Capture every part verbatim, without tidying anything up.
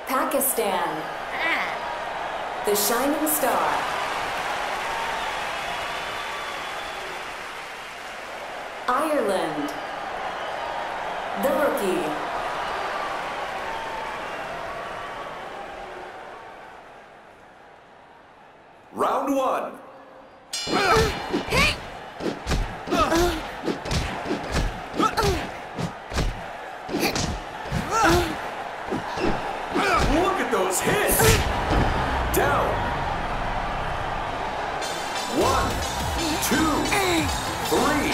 Pakistan. The Shining Star. Ireland. The Rookie. Round one. Look at those hits! Down. One, two, three.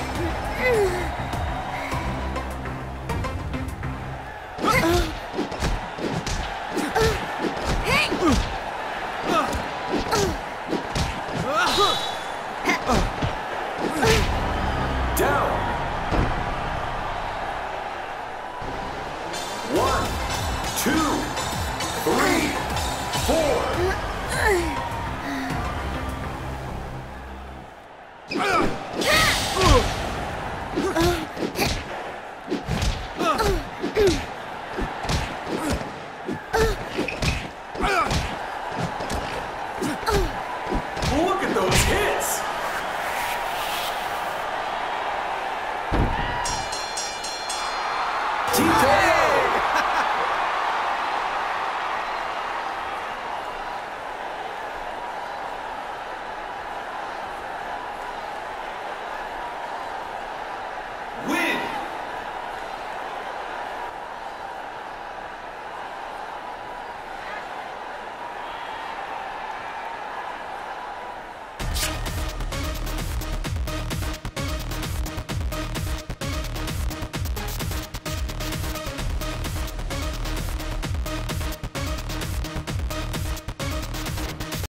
Down. One, two, three.